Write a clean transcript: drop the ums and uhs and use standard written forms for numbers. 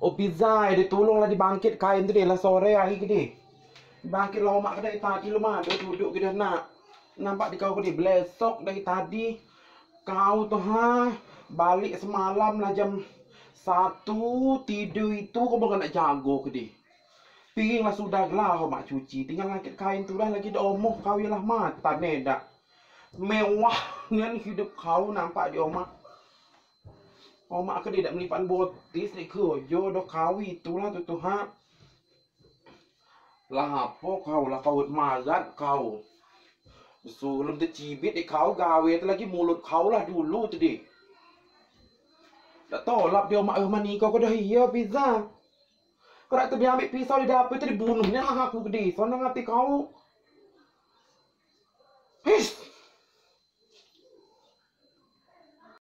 Oh pizza, dia tolonglah dibangkit kain tu dia lah sore hari ke dia. Bangkit lah mak kedai tadi lu mah duduk ke dia nak. Nampak di kau ke dia besok dari tadi. Kau tu balik semalam lah jam 1 tidur itu kau bukan nak jago ke dia. Piring lah sudah lah kau mak cuci. Tinggal ngangkit kain tu lah lagi dah omoh kau ialah mata nedak. Mewah dengan hidup kau nampak di omak. Omak ke dia tak melipat botis ni kerja dah kau itulah tu Lah apa kau lah kau marat kau. Sebelum tercibit kau gawe tu lagi mulut kau lah dulu tadi. Tak tolak dia omak mani kau dah iya pizza. Kau nak dia ambil pisau di dapur tu dibunuhnya lah aku ke dia. Soalnya ngati kau. Hiss.